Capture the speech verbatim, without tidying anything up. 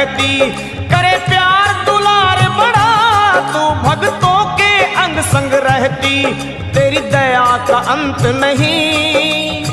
रहती, करे प्यार दुलार बड़ा, तू भक्तों के अंग संग रहती, तेरी दया का अंत नहीं।